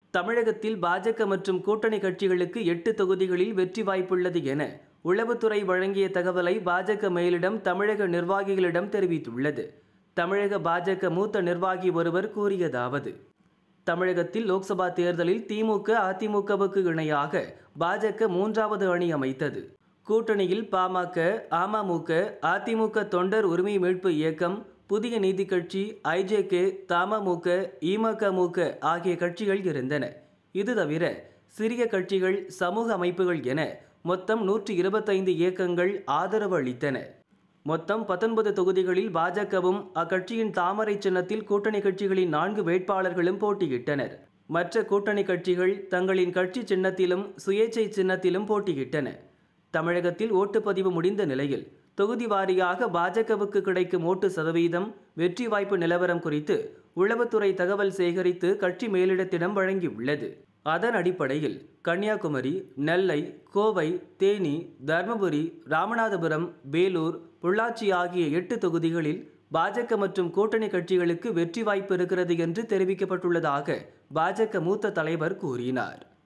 தமிழகத்தில் பாஜக மற்றும் கூட்டணி கட்சிகளுக்கு 8 தொகுதிகளில் வெற்றி வாய்ப்புள்ளது என உளவுத்துறை வழங்கிய தகவலை பாஜக மேலிடம் தமிழக நிர்வாகிகளிடம் தெரிவித்துள்ளது. தமிழக பாஜக மூத்த நிர்வாகி ஒருவர் கூறியதாவது: தமிழகத்தில் லோக்சபா தேர்தலில் திமுக, அதிமுகவுக்கு இணையாக பாஜக 3வது அணி அமைத்தது. கூட்டணியில் பாமக, அமமுக, அதிமுக, தொண்டர் உரிமை மீட்பு இயக்கம், புதிய நீதி கட்சி, ஐஜேகே, தமமுக, இமகமுக ஆகிய கட்சிகள் இருந்தன. இது தவிர சிறிய கட்சிகள், சமூக அமைப்புகள் என மொத்தம் 125 இயக்கங்கள் ஆதரவு அளித்தன. மொத்தம் 19 தொகுதிகளில் பாஜகவும் அக்கட்சியின் தாமரை சின்னத்தில் கூட்டணி கட்சிகளின் 4 வேட்பாளர்களும் போட்டியிட்டனர். மற்ற கூட்டணி கட்சிகள் தங்களின் கட்சி சின்னத்திலும் சுயேச்சை சின்னத்திலும் போட்டியிட்டன. தமிழகத்தில் ஓட்டுப்பதிவு முடிந்த நிலையில் தொகுதி வாரியாக பாஜகவுக்கு கிடைக்கும் ஓட்டு சதவீதம், வெற்றி வாய்ப்பு நிலவரம் குறித்து உளவுத்துறை தகவல் சேகரித்து கட்சி மேலிடத்திடம் வழங்கியுள்ளது. அதன் அடிப்படையில் கன்னியாகுமரி, நெல்லை, கோவை, தேனி, தர்மபுரி, ராமநாதபுரம், வேலூர், பொள்ளாச்சி ஆகிய 8 தொகுதிகளில் பாஜக மற்றும் கூட்டணி கட்சிகளுக்கு வெற்றி வாய்ப்பு இருக்கிறது என்று தெரிவிக்கப்பட்டுள்ளதாக பாஜக மூத்த தலைவர் கூறினார்.